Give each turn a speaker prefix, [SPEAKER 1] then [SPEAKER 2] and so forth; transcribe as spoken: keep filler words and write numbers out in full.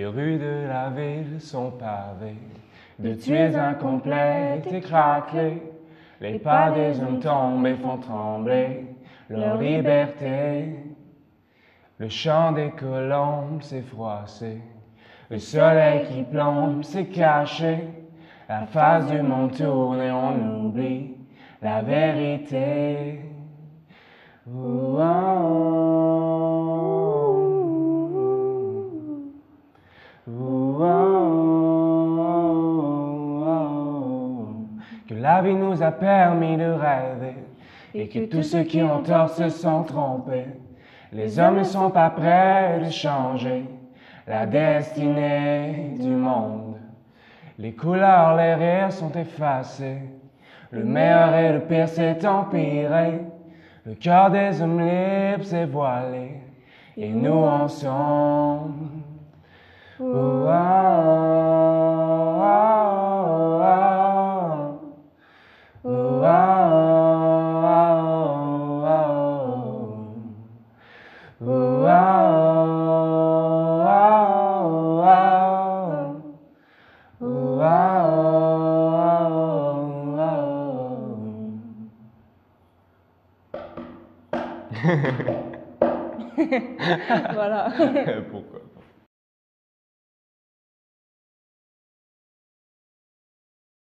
[SPEAKER 1] Les rues de la ville sont pavées de tués incomplètes et craquelées. Les pas des hommes tombent et font trembler leur liberté. Le chant des colombes s'est froissé, le soleil qui plombe s'est caché. La face du monde tourne et on oublie la vérité. Ouh, ouh, ouh, que la vie nous a permis de rêver et que tous ceux qui ont tort se sont trompés. Les hommes ne sont pas prêts de changer la destinée du monde. Les couleurs, les rires sont effacés. Le meilleur et le pire s'est empiré. Le cœur des hommes libres s'est voilé. Et nous ensemble. Oh, ah, ah, oh, ah, oh, ah,
[SPEAKER 2] Voilà.
[SPEAKER 1] Pourquoi